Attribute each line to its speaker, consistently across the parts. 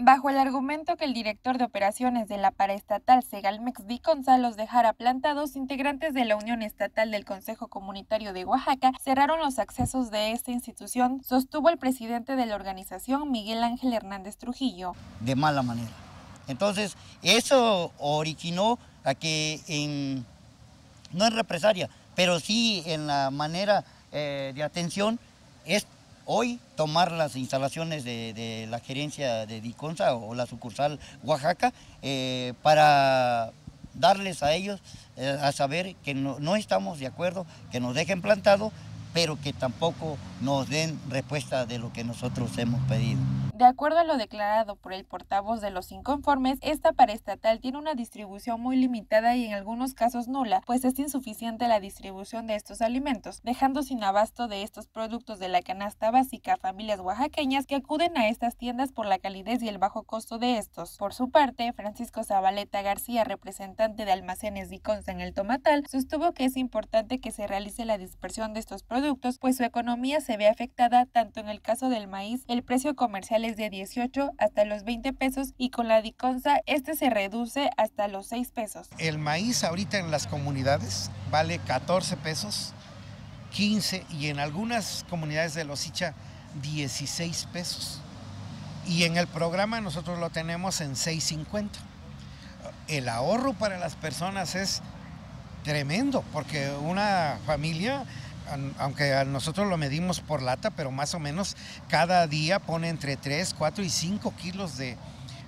Speaker 1: Bajo el argumento que el director de operaciones de la paraestatal Segalmex Diconsa los dejara plantados, integrantes de la Unión Estatal del Consejo Comunitario de Oaxaca cerraron los accesos de esta institución, sostuvo el presidente de la organización, Miguel Ángel Hernández Trujillo.
Speaker 2: De mala manera. Entonces, eso originó a no en represalia, pero sí en la manera de atención, es hoy tomar las instalaciones de la gerencia de Diconsa o la sucursal Oaxaca para darles a ellos a saber que no estamos de acuerdo, que nos dejen plantado, pero que tampoco nos den respuesta de lo que nosotros hemos pedido.
Speaker 1: De acuerdo a lo declarado por el portavoz de los inconformes, esta paraestatal tiene una distribución muy limitada y en algunos casos nula, pues es insuficiente la distribución de estos alimentos, dejando sin abasto de estos productos de la canasta básica a familias oaxaqueñas que acuden a estas tiendas por la calidez y el bajo costo de estos. Por su parte, Francisco Zabaleta García, representante de Almacenes Diconsa en el Tomatal, sostuvo que es importante que se realice la dispersión de estos productos, pues su economía se ve afectada. Tanto en el caso del maíz, el precio comercial es de 18 hasta los 20 pesos y con la Diconsa este se reduce hasta los 6 pesos.
Speaker 3: El maíz ahorita en las comunidades vale 14 pesos, 15 y en algunas comunidades de Losicha 16 pesos. Y en el programa nosotros lo tenemos en 6.50. El ahorro para las personas es tremendo porque una familia, aunque a nosotros lo medimos por lata, pero más o menos cada día pone entre 3, 4 y 5 kilos de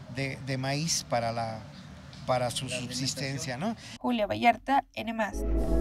Speaker 3: maíz para su subsistencia, ¿no?
Speaker 1: Julia Vallarta, N+.